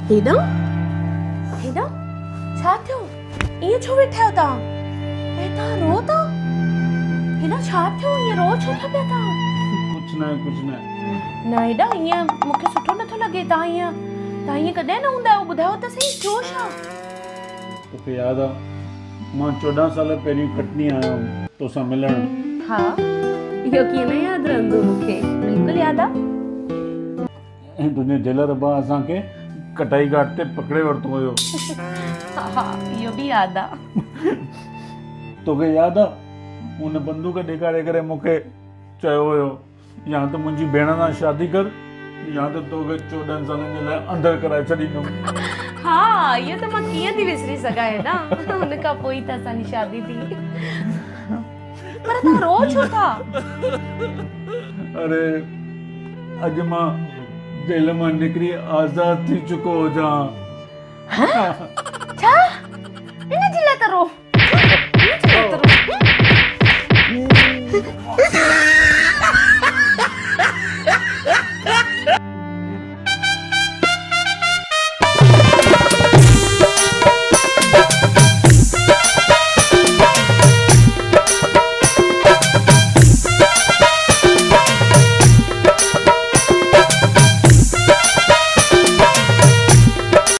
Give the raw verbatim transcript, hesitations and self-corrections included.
हेॾा हेॾा छा थियो? ईअं छो वेठा आहियो तव्हां? ऐं तव्हां रो था? हेॾा छा थियो? ईअं रो छो था पिया तव्हां? कुछ न कुछ न न हेॾा ईअं मूंखे सुठो नथो लॻे। तव्हां ईअं तव्हां ईअं कॾहिं न हूंदा आहियो। ॿुधायो त सही थियो छा? तोखे यादि आहे मां चोॾहं साल पहिरीं कटनी आयो हुअमि तोसां मिलण। हा इहो कीअं न यादि रहंदो मूंखे, बिल्कुलु यादि आहे। ऐं तुंहिंजे जेलर भाउ असांखे कटाई घाट ते पकड़े वरितो हुयो। हा हा इहो बि यादि आहे। तोखे यादि आहे हुन बंदूक ॾेखारे करे मूंखे चयो हुयो या त मुंहिंजी भेण सां शादी कर या त तोखे चोॾहं सालनि जे लाइ अंदरि कराए छॾींदुमि। हा इहो त मां कीअं थी विसरी सघां हेॾा। हुन खां पोइ त असांजी शादी थी। पर तव्हां रो छो था? अरे अॼु मां जेल मां निकिरी आज़ाद थी चुको हुजां।